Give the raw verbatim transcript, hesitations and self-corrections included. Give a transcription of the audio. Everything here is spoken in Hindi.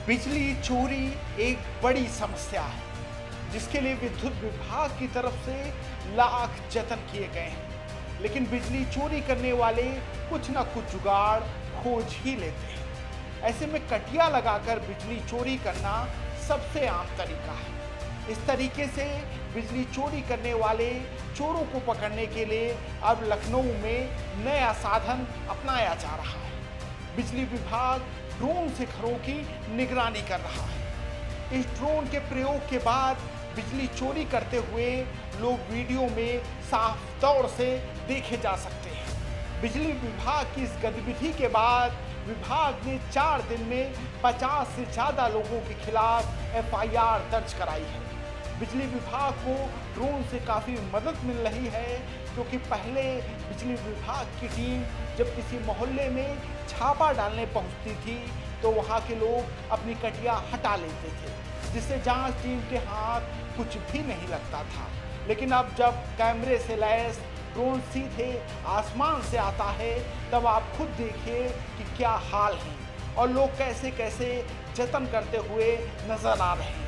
बिजली चोरी एक बड़ी समस्या है जिसके लिए विद्युत विभाग की तरफ से लाख जतन किए गए हैं, लेकिन बिजली चोरी करने वाले कुछ ना कुछ जुगाड़ खोज ही लेते हैं। ऐसे में कटिया लगाकर बिजली चोरी करना सबसे आम तरीका है। इस तरीके से बिजली चोरी करने वाले चोरों को पकड़ने के लिए अब लखनऊ में नया साधन अपनाया जा रहा है। बिजली विभाग ड्रोन से घरों की निगरानी कर रहा है। इस ड्रोन के प्रयोग के बाद बिजली चोरी करते हुए लोग वीडियो में साफ तौर से देखे जा सकते हैं। बिजली विभाग की इस गतिविधि के बाद विभाग ने चार दिन में पचास से ज़्यादा लोगों के खिलाफ एफ आई आर दर्ज कराई है। बिजली विभाग को ड्रोन से काफ़ी मदद मिल रही है, क्योंकि पहले बिजली विभाग की टीम जब किसी मोहल्ले में छापा डालने पहुंचती थी तो वहां के लोग अपनी कटिया हटा लेते थे, जिससे जांच टीम के हाथ कुछ भी नहीं लगता था। लेकिन अब जब कैमरे से लैस ड्रोन सीधे आसमान से आता है, तब आप खुद देखिए कि क्या हाल है और लोग कैसे कैसे जतन करते हुए नजर आ रहे हैं।